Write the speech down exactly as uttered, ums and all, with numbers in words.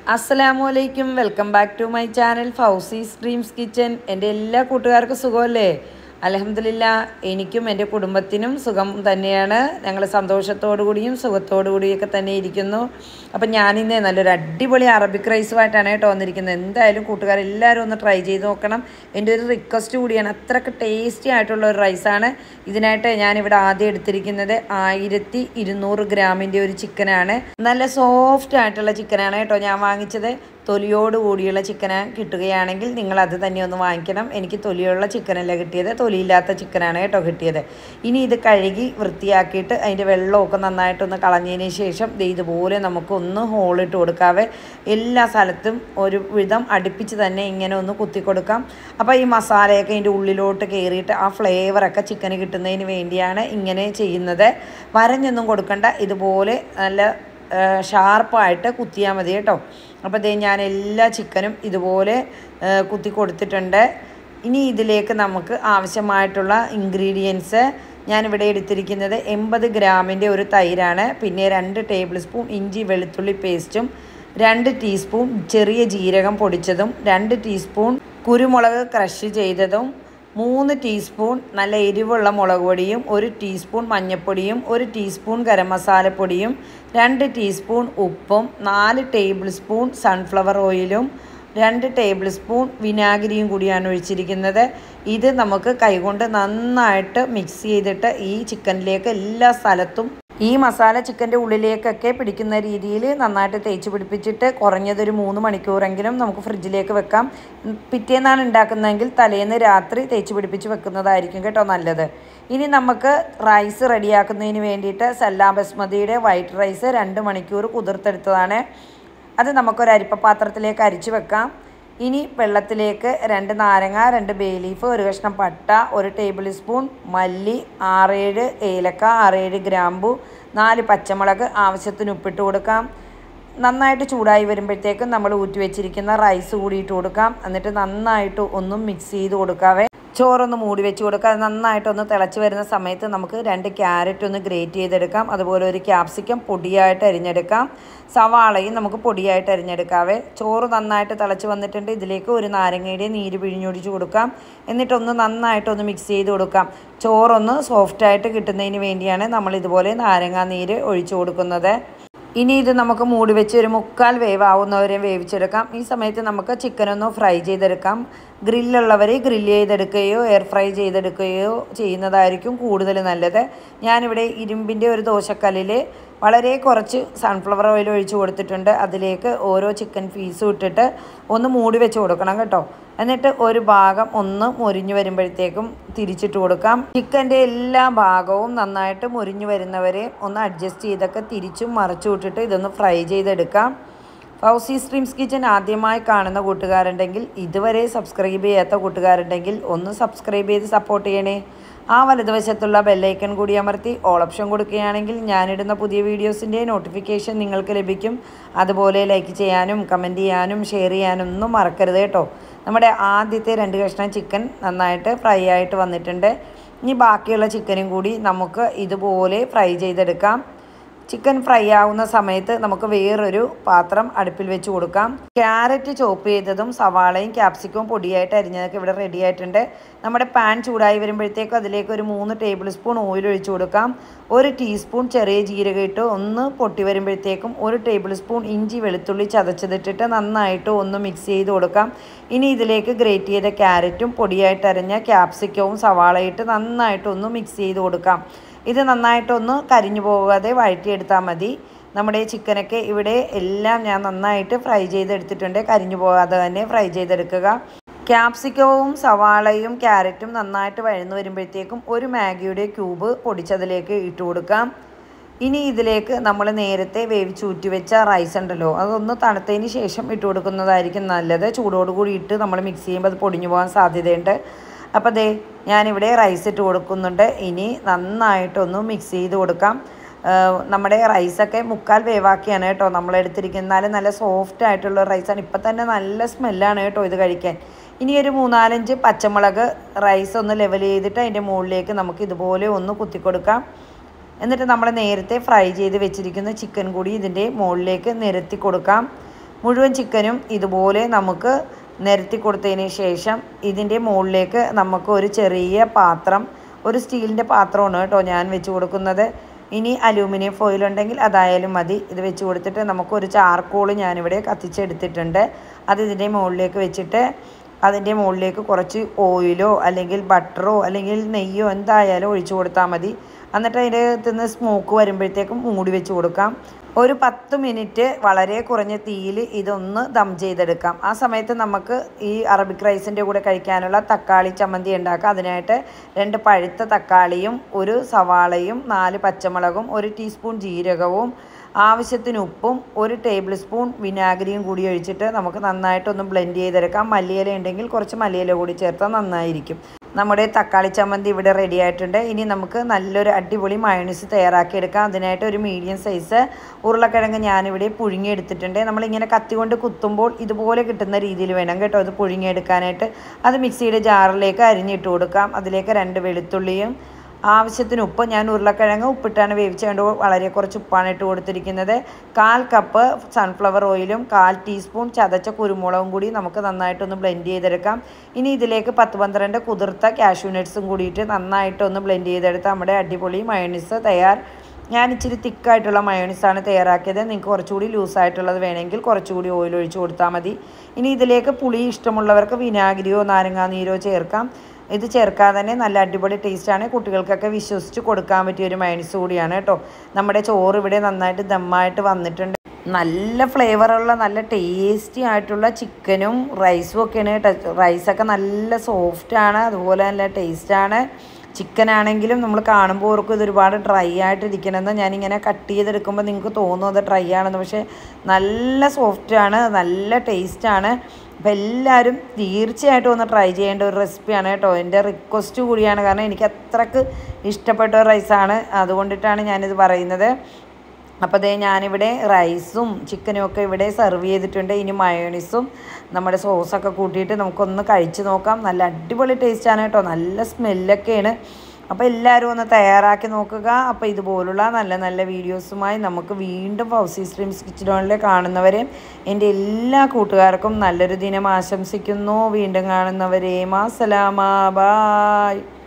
അസ്സലാമു അലൈക്കും welcome back to my channel Fauzi's dreams kitchen. എൻ്റെ എല്ലാ കൂട്ടുകാർക്കും സുഖമല്ലേ? അൽഹംദുലില്ലാഹ് എനിക്കും എൻ്റെ കുടുംബത്തിനും സുഖം തന്നെയാണ്. ഞങ്ങൾ സന്തോഷത്തോടു കൂടിയും സുഖത്തോടു കൂടിയൊക്കെ തന്നെ ഇരിക്കുന്നു. അപ്പം ഞാനിന്ന് നല്ലൊരു അടിപൊളി അറബിക് റൈസുമായിട്ടാണ് കേട്ടോ വന്നിരിക്കുന്നത്. എന്തായാലും കൂട്ടുകാരെല്ലാവരും ഒന്ന് ട്രൈ ചെയ്ത് നോക്കണം. എൻ്റെ ഒരു റിക്വസ്റ്റ് കൂടിയാണ്. അത്രയ്ക്ക് ടേസ്റ്റി ആയിട്ടുള്ള ഒരു റൈസാണ്. ഇതിനായിട്ട് ഞാനിവിടെ ആദ്യം എടുത്തിരിക്കുന്നത് ആയിരത്തി ഇരുന്നൂറ് ഗ്രാമിൻ്റെ ഒരു ചിക്കനാണ്. നല്ല സോഫ്റ്റ് ആയിട്ടുള്ള ചിക്കനാണ് കേട്ടോ ഞാൻ വാങ്ങിച്ചത്. തൊലിയോട് കൂടിയുള്ള ചിക്കന് കിട്ടുകയാണെങ്കിൽ നിങ്ങളത് തന്നെ ഒന്ന് വാങ്ങിക്കണം. എനിക്ക് തൊലിയുള്ള ചിക്കനല്ല കിട്ടിയത്, തൊലിയില്ലാത്ത ചിക്കനാണ് കേട്ടോ കിട്ടിയത്. ഇനി ഇത് കഴുകി വൃത്തിയാക്കിയിട്ട് അതിൻ്റെ വെള്ളമൊക്കെ നന്നായിട്ടൊന്ന് കളഞ്ഞതിന് ശേഷം ഇതുപോലെ നമുക്കൊന്ന് ഹോളിട്ട് കൊടുക്കാവേ. എല്ലാ സ്ഥലത്തും ഒരു വിധം അടുപ്പിച്ച് തന്നെ ഇങ്ങനെ ഒന്ന് കുത്തി കൊടുക്കാം. അപ്പോൾ ഈ മസാലയൊക്കെ അതിൻ്റെ ഉള്ളിലോട്ട് കയറിയിട്ട് ആ ഫ്ലേവറൊക്കെ ചിക്കന് കിട്ടുന്നതിന് വേണ്ടിയാണ് ഇങ്ങനെ ചെയ്യുന്നത്. വരഞ്ഞൊന്നും കൊടുക്കണ്ട, ഇതുപോലെ നല്ല ഷാർപ്പായിട്ട് കുത്തിയാൽ മതി കേട്ടോ. അപ്പോൾ ഇതേ ഞാൻ എല്ലാ ചിക്കനും ഇതുപോലെ കുത്തി കൊടുത്തിട്ടുണ്ട്. ഇനി ഇതിലേക്ക് നമുക്ക് ആവശ്യമായിട്ടുള്ള ഇൻഗ്രീഡിയൻസ് ഞാനിവിടെ എടുത്തിരിക്കുന്നത് എൺപത് ഗ്രാമിൻ്റെ ഒരു തൈരാണ്. പിന്നെ രണ്ട് ടേബിൾ സ്പൂൺ ഇഞ്ചി വെളുത്തുള്ളി പേസ്റ്റും, രണ്ട് ടീസ്പൂൺ ചെറിയ ജീരകം പൊടിച്ചതും, രണ്ട് ടീസ്പൂൺ കുരുമുളക് ക്രഷ് ചെയ്തതും, മൂന്ന് ടീസ്പൂൺ നല്ല എരിവുള്ള മുളക് പൊടിയും, ഒരു ടീസ്പൂൺ മഞ്ഞൾപ്പൊടിയും, ഒരു ടീസ്പൂൺ ഗരം മസാലപ്പൊടിയും, രണ്ട് ടീസ്പൂൺ ഉപ്പും, നാല് ടേബിൾ സ്പൂൺ സൺഫ്ലവർ ഓയിലും, രണ്ട് ടേബിൾ സ്പൂൺ വിനാഗിരിയും കൂടിയാണ് ഒഴിച്ചിരിക്കുന്നത്. ഇത് നമുക്ക് കൈകൊണ്ട് നന്നായിട്ട് മിക്സ് ചെയ്തിട്ട് ഈ ചിക്കനിലേക്ക് എല്ലാ സ്ഥലത്തും ഈ മസാല ചിക്കൻ്റെ ഉള്ളിലേക്കൊക്കെ പിടിക്കുന്ന രീതിയിൽ നന്നായിട്ട് തേച്ച് പിടിപ്പിച്ചിട്ട് കുറഞ്ഞതൊരു മൂന്ന് മണിക്കൂറെങ്കിലും നമുക്ക് ഫ്രിഡ്ജിലേക്ക് വെക്കാം. പിറ്റേന്നാണ് ഉണ്ടാക്കുന്നതെങ്കിൽ തലേന്ന് രാത്രി തേച്ച് പിടിപ്പിച്ച് വെക്കുന്നതായിരിക്കും കേട്ടോ നല്ലത്. ഇനി നമുക്ക് റൈസ് റെഡിയാക്കുന്നതിന് വേണ്ടിയിട്ട് സല്ലാ ബസ്മതിയുടെ വൈറ്റ് റൈസ് രണ്ട് മണിക്കൂർ കുതിർത്തെടുത്തതാണ്. അത് നമുക്കൊരു അരിപ്പപാത്രത്തിലേക്ക് അരിച്ച് വെക്കാം. ഇനി വെള്ളത്തിലേക്ക് രണ്ട് നാരങ്ങ, രണ്ട് ബേ ലീഫ്, ഒരു കഷ്ണം പട്ട, ഒരു ടേബിൾ സ്പൂൺ മല്ലി, ആറേഴ് ഏലക്ക, ആറേഴ് ഗ്രാമ്പു, നാല് പച്ചമുളക്, ആവശ്യത്തിന് ഉപ്പിട്ട് കൊടുക്കാം. നന്നായിട്ട് ചൂടായി വരുമ്പോഴത്തേക്കും നമ്മൾ ഊറ്റി വെച്ചിരിക്കുന്ന റൈസ് കൂടി ഇട്ട് കൊടുക്കാം. എന്നിട്ട് നന്നായിട്ട് ഒന്നും മിക്സ് ചെയ്ത് കൊടുക്കാവേ. ചോറൊന്ന് മൂടി വെച്ച് കൊടുക്കുക. അത് നന്നായിട്ടൊന്ന് തിളച്ച് വരുന്ന സമയത്ത് നമുക്ക് രണ്ട് ക്യാരറ്റ് ഒന്ന് ഗ്രേറ്റ് ചെയ്തെടുക്കാം. അതുപോലെ ഒരു ക്യാപ്സിക്കം പൊടിയായിട്ട് അരിഞ്ഞെടുക്കാം. സവാളയും നമുക്ക് പൊടിയായിട്ട് അരിഞ്ഞെടുക്കാവേ. ചോറ് നന്നായിട്ട് തിളച്ച് വന്നിട്ടുണ്ട്. ഇതിലേക്ക് ഒരു നാരങ്ങയുടെ നീര് പിഴിഞ്ഞൊഴിച്ച് കൊടുക്കാം. എന്നിട്ടൊന്ന് നന്നായിട്ടൊന്ന് മിക്സ് ചെയ്ത് കൊടുക്കാം. ചോറൊന്ന് സോഫ്റ്റായിട്ട് കിട്ടുന്നതിന് വേണ്ടിയാണ് നമ്മൾ ഇതുപോലെ നാരങ്ങാ നീര് ഒഴിച്ചു കൊടുക്കുന്നത്. ഇനി ഇത് നമുക്ക് മൂടി വെച്ച് ഒരു മുക്കാൽ വേവാവുന്നവരെ വേവിച്ചെടുക്കാം. ഈ സമയത്ത് നമുക്ക് ചിക്കനൊന്ന് ഫ്രൈ ചെയ്തെടുക്കാം. ഗ്രില്ലുള്ളവർ ഗ്രില്ല് ചെയ്തെടുക്കുകയോ എയർ ഫ്രൈ ചെയ്തെടുക്കുകയോ ചെയ്യുന്നതായിരിക്കും കൂടുതൽ നല്ലത്. ഞാനിവിടെ ഇരുമ്പിൻ്റെ ഒരു ദോശക്കല്ലിൽ വളരെ കുറച്ച് സൺഫ്ലവർ ഓയിൽ ഒഴിച്ച് കൊടുത്തിട്ടുണ്ട്. അതിലേക്ക് ഓരോ ചിക്കൻ പീസും ഇട്ടിട്ട് ഒന്ന് മൂടി വെച്ച് കൊടുക്കണം കേട്ടോ. എന്നിട്ട് ഒരു ഭാഗം ഒന്ന് മൊരിഞ്ഞു വരുമ്പോഴത്തേക്കും തിരിച്ചിട്ട് കൊടുക്കാം. ചിക്കൻ്റെ എല്ലാ ഭാഗവും നന്നായിട്ട് മൊരിഞ്ഞു വരുന്നവരെ ഒന്ന് അഡ്ജസ്റ്റ് ചെയ്തൊക്കെ തിരിച്ചും മറിച്ചും ഇട്ടിട്ട് ഇതൊന്ന് ഫ്രൈ ചെയ്തെടുക്കാം. ഫൗസീസ് ഡ്രീംസ് കിച്ചൻ ആദ്യമായി കാണുന്ന കൂട്ടുകാരുണ്ടെങ്കിൽ, ഇതുവരെ സബ്സ്ക്രൈബ് ചെയ്യാത്ത കൂട്ടുകാരുണ്ടെങ്കിൽ ഒന്ന് സബ്സ്ക്രൈബ് ചെയ്ത് സപ്പോർട്ട് ചെയ്യണേ. ആ വലതുവശത്തുള്ള ബെല്ലൈക്കൺ കൂടി അമർത്തി ഓൾ ഓപ്ഷൻ കൊടുക്കുകയാണെങ്കിൽ ഞാനിടുന്ന പുതിയ വീഡിയോസിൻ്റെ നോട്ടിഫിക്കേഷൻ നിങ്ങൾക്ക് ലഭിക്കും. അതുപോലെ ലൈക്ക് ചെയ്യാനും കമൻറ്റ് ചെയ്യാനും ഷെയർ ചെയ്യാനും ഒന്നും മറക്കരുത് കേട്ടോ. നമ്മുടെ ആദ്യത്തെ രണ്ട് കഷ്ണം ചിക്കൻ നന്നായിട്ട് ഫ്രൈ ആയിട്ട് വന്നിട്ടുണ്ട്. ഇനി ബാക്കിയുള്ള ചിക്കനും കൂടി നമുക്ക് ഇതുപോലെ ഫ്രൈ ചെയ്തെടുക്കാം. ചിക്കൻ ഫ്രൈ ആവുന്ന സമയത്ത് നമുക്ക് വേറൊരു പാത്രം അടുപ്പിൽ വെച്ച് കൊടുക്കാം. ക്യാരറ്റ് ചോപ്പ് ചെയ്തതും സവാളയും ക്യാപ്സിക്കവും പൊടിയായിട്ട് അരിഞ്ഞതൊക്കെ ഇവിടെ റെഡി ആയിട്ടുണ്ട്. നമ്മുടെ പാൻ ചൂടായി വരുമ്പോഴത്തേക്കും അതിലേക്ക് ഒരു മൂന്ന് ടേബിൾ സ്പൂൺ ഓയിൽ ഒഴിച്ച് കൊടുക്കാം. ഒരു ടീസ്പൂൺ ചെറിയ ജീരകം ഇട്ട് ഒന്ന് പൊട്ടി വരുമ്പോഴത്തേക്കും ഒരു ടേബിൾ സ്പൂൺ ഇഞ്ചി വെളുത്തുള്ളി ചതച്ചതിട്ടിട്ട് നന്നായിട്ട് ഒന്ന് മിക്സ് ചെയ്ത് കൊടുക്കാം. ഇനി ഇതിലേക്ക് ഗ്രേറ്റ് ചെയ്ത ക്യാരറ്റും പൊടിയായിട്ട് അരിഞ്ഞ ക്യാപ്സിക്കവും സവാളയിട്ട് നന്നായിട്ടൊന്ന് മിക്സ് ചെയ്ത് കൊടുക്കാം. ഇത് നന്നായിട്ടൊന്ന് കരിഞ്ഞു പോകാതെ വഴറ്റിയെടുത്താൽ മതി. നമ്മുടെ ചിക്കനൊക്കെ ഇവിടെ എല്ലാം ഞാൻ നന്നായിട്ട് ഫ്രൈ ചെയ്തെടുത്തിട്ടുണ്ട്. കരിഞ്ഞു പോകാതെ തന്നെ ഫ്രൈ ചെയ്തെടുക്കുക. ക്യാപ്സിക്കവും സവാളയും ക്യാരറ്റും നന്നായിട്ട് വഴന്നു വരുമ്പോഴത്തേക്കും ഒരു മാഗിയുടെ ക്യൂബ് പൊടിച്ചതിലേക്ക് ഇട്ട് കൊടുക്കാം. ഇനി ഇതിലേക്ക് നമ്മൾ നേരത്തെ വേവിച്ചൂറ്റി വെച്ച റൈസ് ഉണ്ടല്ലോ, അതൊന്ന് തണുത്തതിന് ശേഷം ഇട്ട് കൊടുക്കുന്നതായിരിക്കും നല്ലത്. ചൂടോടുകൂടി ഇട്ട് നമ്മൾ മിക്സ് ചെയ്യുമ്പോൾ അത് പൊടിഞ്ഞു പോകാൻ സാധ്യതയുണ്ട്. അപ്പോൾ ദേ ഞാനിവിടെ റൈസ് ഇട്ട് കൊടുക്കുന്നുണ്ട്. ഇനി നന്നായിട്ടൊന്ന് മിക്സ് ചെയ്ത് കൊടുക്കാം. നമ്മുടെ റൈസൊക്കെ മുക്കാൽ വേവാക്കിയാണ് കേട്ടോ നമ്മൾ എടുത്തിരിക്കുന്നത്. എന്നാലും നല്ല സോഫ്റ്റ് ആയിട്ടുള്ള റൈസാണ്. ഇപ്പം തന്നെ നല്ല സ്മെല്ലാണ് കേട്ടോ ഇത് കഴിക്കാൻ. ഇനി ഒരു മൂന്നാലഞ്ച് പച്ചമുളക് റൈസ് ഒന്ന് ലെവൽ ചെയ്തിട്ട് അതിൻ്റെ മുകളിലേക്ക് നമുക്ക് ഇതുപോലെ ഒന്ന് കുത്തി കൊടുക്കാം. എന്നിട്ട് നമ്മൾ നേരത്തെ ഫ്രൈ ചെയ്ത് വെച്ചിരിക്കുന്ന ചിക്കൻ കൂടി ഇതിൻ്റെ മുകളിലേക്ക് നിരത്തി കൊടുക്കാം. മുഴുവൻ ചിക്കനും ഇതുപോലെ നമുക്ക് നിരത്തി കൊടുത്തതിന് ശേഷം ഇതിൻ്റെ മുകളിലേക്ക് നമുക്ക് ഒരു ചെറിയ പാത്രം, ഒരു സ്റ്റീലിൻ്റെ പാത്രമാണ് കേട്ടോ ഞാൻ വെച്ച് കൊടുക്കുന്നത്. ഇനി അലൂമിനിയം ഫോയിൽ ഉണ്ടെങ്കിൽ അതായാലും മതി. ഇത് വെച്ച് കൊടുത്തിട്ട് നമുക്കൊരു ചാർക്കോൾ ഞാനിവിടെ കത്തിച്ചെടുത്തിട്ടുണ്ട്. അത് ഇതിൻ്റെ മുകളിലേക്ക് വെച്ചിട്ട് അതിൻ്റെ മുകളിലേക്ക് കുറച്ച് ഓയിലോ അല്ലെങ്കിൽ ബട്ടറോ അല്ലെങ്കിൽ നെയ്യോ എന്തായാലും ഒഴിച്ചു കൊടുത്താൽ മതി. എന്നിട്ട് അതിൻ്റെ അകത്തുനിന്ന് സ്മോക്ക് വരുമ്പോഴത്തേക്കും മൂടി വെച്ച് കൊടുക്കാം. ഒരു പത്ത് മിനിറ്റ് വളരെ കുറഞ്ഞ തീയിൽ ഇതൊന്ന് ദം ചെയ്തെടുക്കാം. ആ സമയത്ത് നമുക്ക് ഈ അറബിക് റൈസിൻ്റെ കൂടെ കഴിക്കാനുള്ള തക്കാളി ചമ്മന്തി ഉണ്ടാക്കാം. അതിനായിട്ട് രണ്ട് പഴുത്ത തക്കാളിയും ഒരു സവാളയും നാല് പച്ചമുളകും ഒരു ടീസ്പൂൺ ജീരകവും ആവശ്യത്തിന് ഉപ്പും ഒരു ടേബിൾ സ്പൂൺ വിനാഗിരിയും കൂടി ഒഴിച്ചിട്ട് നമുക്ക് നന്നായിട്ടൊന്ന് ബ്ലെൻഡ് ചെയ്തെടുക്കാം. മല്ലിയില ഉണ്ടെങ്കിൽ കുറച്ച് മല്ലിയില കൂടി ചേർത്താൽ നന്നായിരിക്കും. നമ്മുടെ തക്കാളി ചമ്മന്തി ഇവിടെ റെഡി ആയിട്ടുണ്ട്. ഇനി നമുക്ക് നല്ലൊരു അടിപൊളി മയോണൈസ് തയ്യാറാക്കിയെടുക്കാം. അതിനായിട്ട് ഒരു മീഡിയം സൈസ് ഉരുളക്കിഴങ്ങ് ഞാനിവിടെ പുഴുങ്ങിയെടുത്തിട്ടുണ്ട്. നമ്മളിങ്ങനെ കത്തി കൊണ്ട് കുത്തുമ്പോൾ ഇതുപോലെ കിട്ടുന്ന രീതിയിൽ വേണം കേട്ടോ അത് പുഴുങ്ങിയെടുക്കാനായിട്ട്. അത് മിക്സിയുടെ ജാറിലേക്ക് അരിഞ്ഞിട്ട് കൊടുക്കാം. അതിലേക്ക് രണ്ട് വെളുത്തുള്ളിയും ആവശ്യത്തിന് ഉപ്പ്, ഞാൻ ഉരുളക്കിഴങ്ങ് ഉപ്പിട്ടാണ് വേവിച്ചുകൊണ്ട് വളരെ കുറച്ച് ഉപ്പാണ് ഇട്ട് കൊടുത്തിരിക്കുന്നത്. കാൽ കപ്പ് സൺഫ്ലവർ ഓയിലും കാൽ ടീസ്പൂൺ ചതച്ച കുരുമുളകും കൂടി നമുക്ക് നന്നായിട്ടൊന്ന് ബ്ലെൻഡ് ചെയ്തെടുക്കാം. ഇനി ഇതിലേക്ക് പത്ത് പന്ത്രണ്ട് കുതിർത്ത കാഷ്യൂ നട്ട്സും കൂടിയിട്ട് നന്നായിട്ടൊന്ന് ബ്ലെൻഡ് ചെയ്തെടുത്താൽ നമ്മുടെ അടിപൊളി മയോണൈസ് തയ്യാർ. ഞാൻ ഇച്ചിരി തിക്കായിട്ടുള്ള മയോണൈസാണ് തയ്യാറാക്കിയത്. നിങ്ങൾക്ക് കുറച്ചുകൂടി ലൂസായിട്ടുള്ളത് വേണമെങ്കിൽ കുറച്ചുകൂടി ഓയിൽ ഒഴിച്ച് കൊടുത്താൽ മതി. ഇനി ഇതിലേക്ക് പുളി ഇഷ്ടമുള്ളവർക്ക് വിനാഗിരിയോ നാരങ്ങാനീരോ ചേർക്കാം. ഇത് ചേർക്കാതെ തന്നെ നല്ല അടിപൊളി ടേസ്റ്റാണ്. കുട്ടികൾക്കൊക്കെ വിശ്വസിച്ച് കൊടുക്കാൻ പറ്റിയ ഒരു മയോണൈസ് കൂടിയാണ് കേട്ടോ. നമ്മുടെ ചോറ് ഇവിടെ നന്നായിട്ട് ദമ്മായിട്ട് വന്നിട്ടുണ്ട്. നല്ല ഫ്ലേവറുള്ള നല്ല ടേസ്റ്റി ആയിട്ടുള്ള ചിക്കനും റൈസും ഒക്കെയാണ് കേട്ടോ. റൈസൊക്കെ നല്ല സോഫ്റ്റാണ്, അതുപോലെ നല്ല ടേസ്റ്റാണ്. ചിക്കൻ ആണെങ്കിലും നമ്മൾ കാണുമ്പോൾ ഓർക്കും ഇത് ഒരുപാട് ഡ്രൈ ആയിട്ടിരിക്കണമെന്ന്. ഞാനിങ്ങനെ കട്ട് ചെയ്തെടുക്കുമ്പോൾ നിങ്ങൾക്ക് തോന്നും അത് ഡ്രൈ ആണെന്ന്. പക്ഷേ നല്ല സോഫ്റ്റാണ്, നല്ല ടേസ്റ്റാണ്. അപ്പോൾ എല്ലാവരും തീർച്ചയായിട്ടും ഒന്ന് ട്രൈ ചെയ്യേണ്ട ഒരു റെസിപ്പിയാണ് കേട്ടോ. എൻ്റെ റിക്വസ്റ്റ് കൂടിയാണ്, കാരണം എനിക്ക് അത്രക്ക് ഇഷ്ടപ്പെട്ട ഒരു റൈസാണ്, അതുകൊണ്ടിട്ടാണ് ഞാനിത് പറയുന്നത്. അപ്പോൾ ദേ ഞാനിവിടെ റൈസും ചിക്കനും ഒക്കെ ഇവിടെ സെർവ് ചെയ്തിട്ടുണ്ട്. ഇനി മയോണൈസും നമ്മുടെ സോസൊക്കെ കൂട്ടിയിട്ട് നമുക്കൊന്ന് കഴിച്ച് നോക്കാം. നല്ല അടിപൊളി ടേസ്റ്റാണ് കേട്ടോ, നല്ല സ്മെല്ലൊക്കെയാണ്. അപ്പോൾ എല്ലാവരും ഒന്ന് തയ്യാറാക്കി നോക്കുക. അപ്പോൾ ഇതുപോലുള്ള നല്ല നല്ല വീഡിയോസുമായി നമുക്ക് വീണ്ടും ഫൗസി സ്ട്രീംസ് കിച്ചണിൽ കാണുന്നവരെ എൻ്റെ എല്ലാ കൂട്ടുകാർക്കും നല്ലൊരു ദിനം ആശംസിക്കുന്നു. വീണ്ടും കാണുന്നവരെ മാസലാമ, ബായ്.